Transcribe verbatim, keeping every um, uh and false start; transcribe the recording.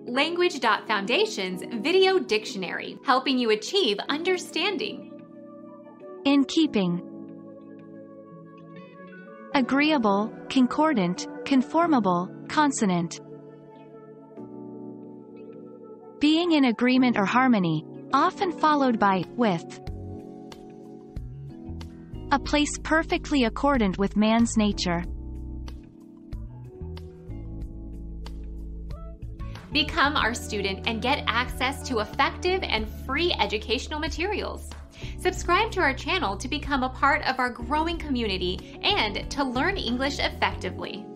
Language Foundation's Video Dictionary, helping you achieve understanding. In keeping. Agreeable, concordant, conformable, consonant. Being in agreement or harmony, often followed by with. A place perfectly accordant with man's nature. Become our student and get access to effective and free educational materials. Subscribe to our channel to become a part of our growing community and to learn English effectively.